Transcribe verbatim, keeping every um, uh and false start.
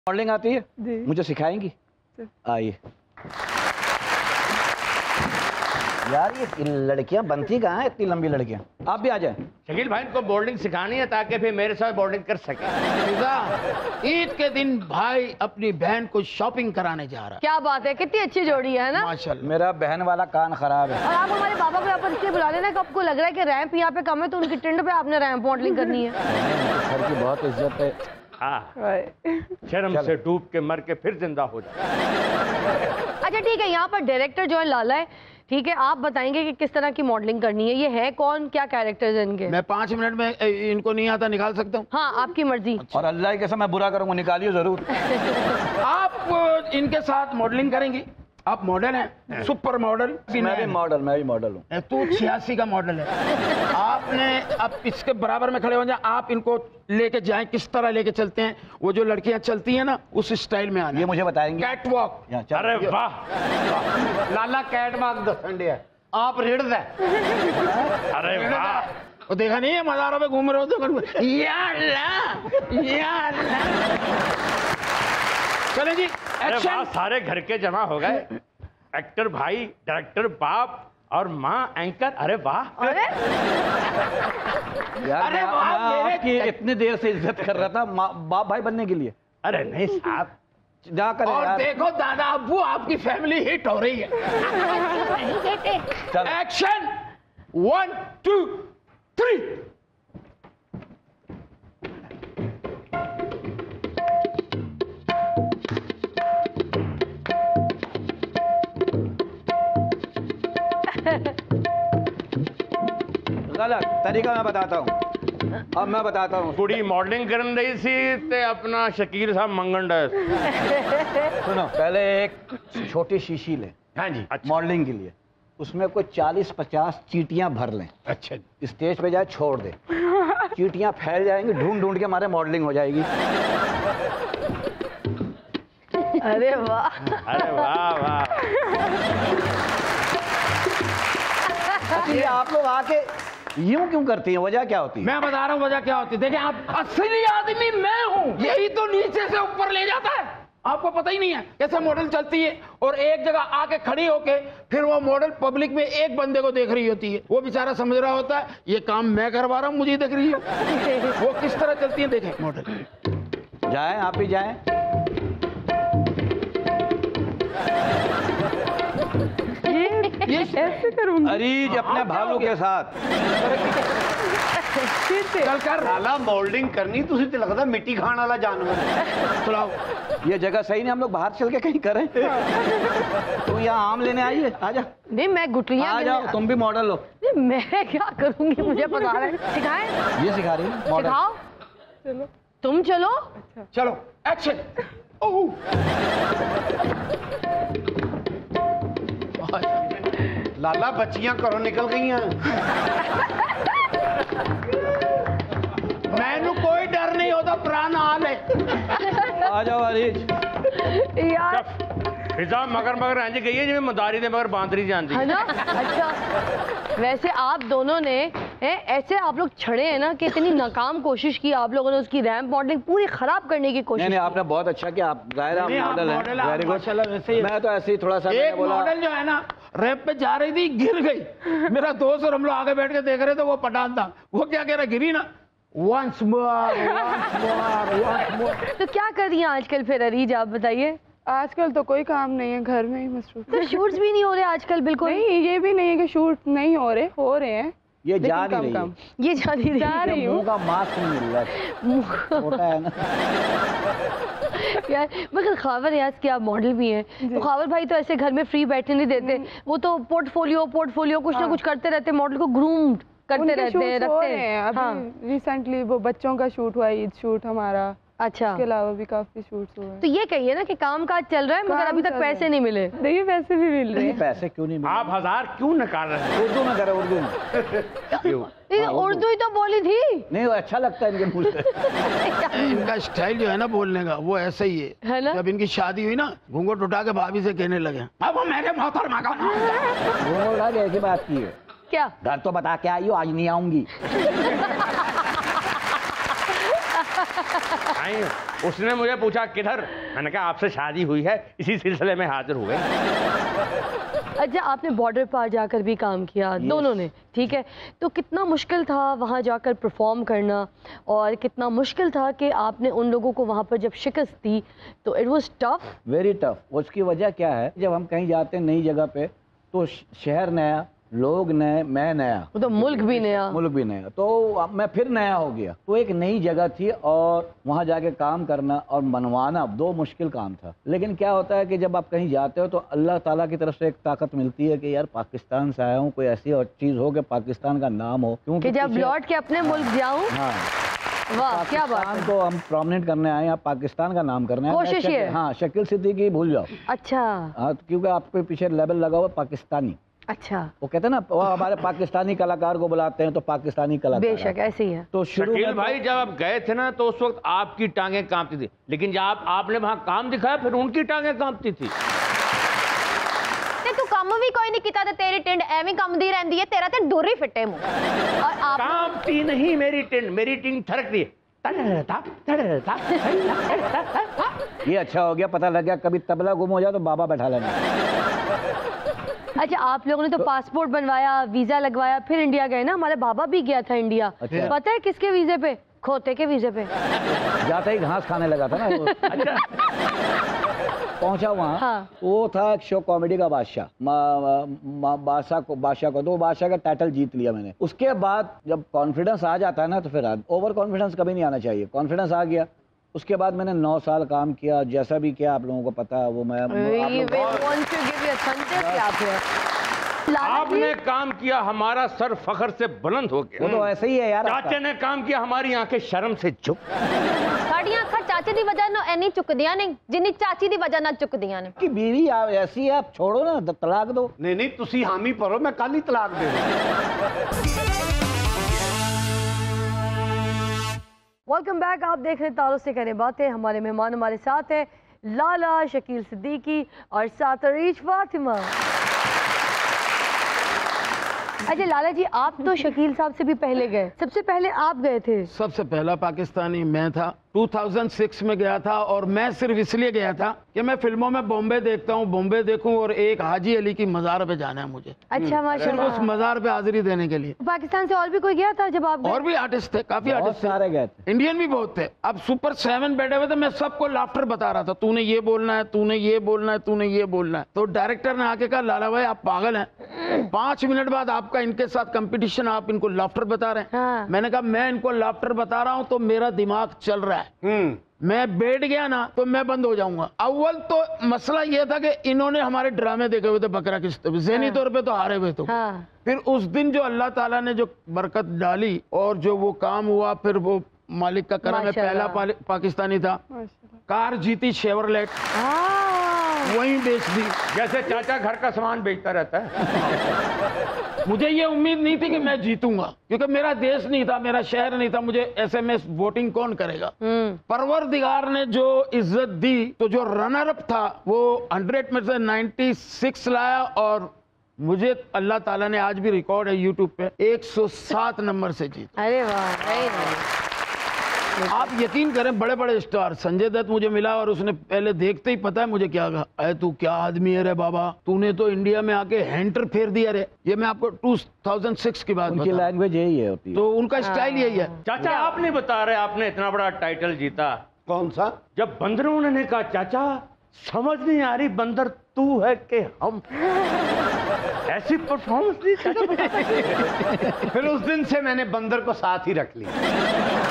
Modelling आती है? मुझे सिखाएंगी? आइए। यार ये लड़कियां बनती कहाँ हैं इतनी लंबी लड़कियां? आप भी आ जाएं। शकील भाई को बोर्डिंग सिखानी है ताकि फिर मेरे साथ बोर्डिंग कर सके। ईद के दिन भाई अपनी बहन को शॉपिंग कराने जा रहा है। क्या बात है, कितनी अच्छी जोड़ी है ना माशाल्लाह। मेरा बहन वाला कान खराब है। और आप हमारे पापा को यहाँ पर इसलिए बुला लेना कि आपको लग रहा है कि रैंप यहाँ पे कम है तो उनकी टिंड पे आपने रैंप मॉडलिंग करनी है। सर की बहुत इज्जत है। हाँ, शर्म से डूब के मर के फिर जिंदा हो जाए। अच्छा ठीक है, यहाँ पर डायरेक्टर जो है लाला है, ठीक है, आप बताएंगे कि किस तरह की मॉडलिंग करनी है। ये है कौन, क्या कैरेक्टर्स हैं इनके? मैं पाँच मिनट में इनको नहीं आता निकाल सकता हूँ। हाँ आपकी मर्जी। और अल्लाह के मैं बुरा करूंगा, निकालिए जरूर। आप इनके साथ मॉडलिंग करेंगी। आप मॉडल हैं, सुपर मॉडल। मैं भी मॉडल मैं भी मॉडल हूँ। तू छियासी का मॉडल है। आपने अब इसके बराबर में खड़े हो जाए, आप इनको लेके जाएं, किस तरह लेके चलते हैं। वो जो लड़कियां चलती हैं ना उस स्टाइल में आना। ये मुझे बताएंगे। Cat walk. अरे वाह, लाला कैट वॉक दसंडे है, आप रेड दे। अरे वाह, वो देखा नहीं है मज़ारों पे घूम रहे हो यार यार। चले जी, एक्शन। सारे घर के जमा हो गए, एक्टर भाई, डायरेक्टर बाप और माँ एंकर। अरे वाह, अरे यार अरे वाह, आपकी इतनी देर से इज्जत कर रहा था बाप भाई बनने के लिए। अरे नहीं साहब, जाकर और यार। देखो दादा अब्बू आपकी फैमिली हिट हो रही है। Action, one two three. गलत तरीका मैं बताता हूँ, अब मैं बताता हूँ। कुड़ी मॉडलिंग कर रही थी ते अपना शकील साहब मंगन डे। सुनो, पहले एक छोटी शीशी ले। हाँ जी। अच्छा। मॉडलिंग के लिए उसमें कोई चालीस पचास चींटियां भर लें। अच्छा। स्टेज पे जाए छोड़ दे, चींटियां फैल जाएंगी, ढूंढ ढूंढ के हमारे मॉडलिंग हो जाएगी। अरे वाह, अरे वाह वाह। ये आप लोग आके यूं क्यों करती हैं? वजह क्या होती है? मैं बता रहा हूँ वजह क्या होती है। देखिए, आप असली आदमी मैं हूँ, यही तो नीचे से ऊपर ले जाता है। आपको पता ही नहीं है कैसे मॉडल चलती है, और एक जगह आके खड़ी होके फिर वो मॉडल पब्लिक में एक बंदे को देख रही होती है। वो बेचारा समझ रहा होता है ये काम मैं करवा रहा हूँ, मुझे देख रही है। वो किस तरह चलती है देखें मॉडल। जाए, आप ही जाए। ये ऐसे करूंगी अरीज अपने भालू के साथ चल कर लाला मोल्डिंग करनी। तुझे तो लगता मिट्टी खाने वाला जानवर। चलाओ, ये जगह सही नहीं, हम लोग बाहर चल के कहीं करें। तो यहाँ आम लेने आई है, आजा। नहीं मैं गुटलियां आ जाओ, तुम भी मॉडल लो। नहीं मैं क्या करूंगी, मुझे पता है। सिखाएं? ये सिखा रही है मॉडल। सिखाओ, चलो तुम चलो। अच्छा। चलो एक्शन। ओह लाला बच्चियां घरों निकल गई हैं। मैनू कोई डर नहीं होता, प्राण हाल है। आ जाओ अरीज। यार फिजा मगर मगर ऐसे गई है जिसमें मदारी दे मगर बांदरी जानती है ना। अच्छा वैसे आप दोनों ने है, ऐसे आप लोग छड़े हैं ना कि इतनी नाकाम कोशिश की आप लोगों ने, उसकी रैंप मॉडलिंग पूरी खराब करने की कोशिश। नहीं नहीं, आपने बहुत अच्छा किया। आप जाहिर मॉडल है, वेरी गुड। मैं तो ऐसे ही थोड़ा सा एक मॉडल जो है ना रैंप पे जा रही थी, गिर गई। मेरा दोस्त और हम लोग आगे बैठ के देख रहे थे, वो पठान था। वो क्या कह रहा, गिरी ना। Once more, once more, once more। तो क्या कर रही हैं आजकल फिर अरीज, आप बताइए। आजकल तो कोई काम नहीं है, घर में ही मसरूफ। तो शूट्स भी नहीं हो रहे आजकल? बिल्कुल नहीं, ये भी नहीं है कि शूट नहीं हो रहे, हो रहे हैं। ये जा नहीं रही कम, ये जा नहीं जा रही हूँ। मुंह का मास्क नहीं मिल रहा, छोटा है ना। यार मगर खावर यार कि आप मॉडल भी हैं, तो खावर भाई तो ऐसे घर में फ्री बैठने नहीं देते। वो तो पोर्टफोलियो पोर्टफोलियो कुछ ना कुछ करते रहते, मॉडल को ग्रूम करते रहते हैं, रखते हैं। अभी रिसेंटली वो बच्चों का शूट हुआ, ईद शूट हमारा। अच्छा, इसके अलावा भी काफी शूट्स हुए। तो ये कहिए ना कि काम काज चल रहा है मगर अभी तक पैसे नहीं मिले। देखिए पैसे भी मिल रहे हैं। पैसे क्यों नहीं मिले? आप हजार क्यों निकाल रहे हैं? उर्दू में करे, उर्दू में। उर्दू ही तो बोली थी। नहीं अच्छा लगता है इनके मुंह से। इनका स्टाइल जो है ना बोलने का वो ऐसा ही है, है ना? जब इनकी शादी हुई ना, घूंघट उठा के भाभी से कहने लगे, अब वो मेरे मोहतरमा का नाम है। घूंघट उठा के ऐसी बात की है क्या? घर तो बता के आई हो, आज नहीं आऊंगी। आई, उसने मुझे पूछा किधर, मैंने कहा आपसे शादी हुई है, इसी सिलसिले में हाजिर हुए। अच्छा, आपने बॉर्डर पार जाकर भी काम किया, दोनों ने, ठीक है, तो कितना मुश्किल था वहाँ जाकर परफॉर्म करना, और कितना मुश्किल था कि आपने उन लोगों को वहाँ पर जब शिकस्त दी तो it was tough? Very tough. उसकी वजह क्या है, जब हम कहीं जाते हैं नई जगह पे तो शहर नया, लोग नए, मैं नया, तो मुल्क भी नया, मुल्क भी नया, तो अब मैं फिर नया हो गया। तो एक नई जगह थी और वहाँ जाके काम करना और मनवाना दो मुश्किल काम था। लेकिन क्या होता है कि जब आप कहीं जाते हो तो अल्लाह ताला की तरफ से एक ताकत मिलती है कि यार पाकिस्तान से आया हूँ, कोई ऐसी और चीज़ हो कि पाकिस्तान का नाम हो, क्योंकि जब लौट के अपने मुल्क जाऊँ। हाँ, वाह, क्या बात है। को हम प्रोमिनेंट करने आए, आप पाकिस्तान का नाम करने आए। कोशिश है। हाँ, शकील सिद्दीकी भूल जाओ। अच्छा। हाँ, क्योंकि आपके पीछे लेबल लगा हुआ पाकिस्तानी। अच्छा। वो कहते हैं ना, वो हमारे पाकिस्तानी कलाकार को बुलाते हैं तो पाकिस्तानी कलाकार। बेशक ऐसे ही है। तो शुरू शकील में भाई जब आप गए थे ना तो उस वक्त आपकी टांगें कांपती थी, लेकिन जब आप आपने वहां काम दिखाया फिर उनकी टांगें कांपती थी। ते तू काम भी कोई नहीं किता ते तेरी टिंड एवें कंबदी रहंदी है, तेरा ते डोरी फिटे मुंह। और आप कांपती नहीं मेरी टिंड, मेरी टिंड थरकती है। ये अच्छा हो गया, पता लग गया कभी तबला गुम हो जाए तो बाबा बैठा लेना। अच्छा, आप लोगों ने तो पासपोर्ट बनवाया, वीजा लगवाया, फिर इंडिया गए ना। हमारा बाबा भी गया था इंडिया। अच्छा। पता है किसके वीजे पे? खोते के वीजे पे। जाते ही घास खाने लगा था ना वो। अच्छा। पहुंचा वहाँ। हाँ। वो था एक शो कॉमेडी का बादशाह, बादशाह को बादशाह को तो बादशाह का टाइटल जीत लिया मैंने। उसके बाद जब कॉन्फिडेंस आ जाता है ना तो फिर ओवर कॉन्फिडेंस कभी नहीं आना चाहिए। कॉन्फिडेंस आ गया, उसके बाद मैंने नौ साल काम किया, जैसा भी किया आप लोगों को पता है वो मैं आप लोग आपने काम किया, हमारा सर फखर से बुलंद हो गया। वो तो ऐसे ही है यार। चाचे ने काम किया, हमारी आंखें शर्म से झुक। साड़ियां अखा चाचे दी वजह ना एनी चुकदियां नहीं जिन्नी चाची दी वजह ना चुकदियां ने। कि बीवी आप ऐसी है, आप छोड़ो ना, तलाक दो। नहीं नहीं, तुसी हामी भरो, मैं कल ही तलाक दे दूं। Welcome back. आप देख रहे हैं तारों से करें बातें। हमारे मेहमान हमारे साथ हैं लाला, शकील सिद्दीकी और साथ अरीश फातिमा। अच्छा लाला जी, आप तो शकील साहब से भी पहले गए, सबसे पहले आप गए थे। सबसे पहला पाकिस्तानी मैं था, दो हज़ार छह में गया था। और मैं सिर्फ इसलिए गया था कि मैं फिल्मों में बॉम्बे देखता हूँ, बॉम्बे देखूं और एक हाजी अली की मज़ार पे जाना है मुझे। अच्छा माशाल्लाह। उस मज़ार पे हाजिरी देने के लिए। पाकिस्तान से और भी कोई गया था जब आप गए? और भी आर्टिस्ट थे, काफी बहुत आर्टिस्ट सारे गए थे, इंडियन भी बहुत थे। अब सुपर सेवन बैठे हुए थे, मैं सबको लाफ्टर बता रहा था, तूने ये बोलना है, तूने ये बोलना है, तूने ये बोलना है। तो डायरेक्टर ने आके कहा लाला भाई आप पागल हैं, पांच मिनट बाद आपका इनके साथ कंपटीशन, आप इनको लाफ्टर बता रहे हैं। हाँ। मैंने कहा मैं इनको लाफ्टर बता रहा हूँ तो मेरा दिमाग चल रहा है, मैं बैठ गया ना तो मैं बंद हो जाऊंगा। अव्वल तो मसला यह था कि इन्होंने हमारे ड्रामे देखे हुए थे बकरा किस्त पे, ज़हनी तौर पे तो हारे हुए थे। हाँ। फिर उस दिन जो अल्लाह ताला ने जो बरकत डाली और जो वो काम हुआ, फिर वो मालिक का करम है, पहला पा, पाकिस्तानी था। कार जीती शेवरलेट, वहीं बेच दी। जैसे चाचा घर का सामान बेचता रहता है। मुझे ये उम्मीद नहीं थी कि मैं जीतूंगा, क्योंकि मेरा देश नहीं था, मेरा शहर नहीं था, मुझे एसएमएस वोटिंग कौन करेगा। परवरदिगार ने जो इज्जत दी, तो जो रनर अप था वो हंड्रेड में से छियानवे लाया और मुझे अल्लाह ताला ने, आज भी रिकॉर्ड है यूट्यूब पे, एक सौ सात नंबर से जीत। अरे वाह। आप यकीन करें, बड़े बड़े स्टार, संजय दत्त मुझे मिला और उसने पहले देखते ही पता है मुझे क्या कहा, अरे तू क्या आदमी है रे बाबा, तूने तो इंडिया में आके हैंटर फेर दिया रे। ये मैं आपको दो हज़ार छह की बात उनकी लैंग्वेज यही है होती है, तो उनका स्टाइल यही है। चाचा आप नहीं बता रहे, आपने इतना बड़ा टाइटल जीता। कौन सा? जब बंदरों ने कहा चाचा समझ नहीं आ रही बंदर तू है कि हम, ऐसी परफॉर्मेंस दी चाचा। फिर उस दिन से मैंने बंदर को साथ ही रख लिया।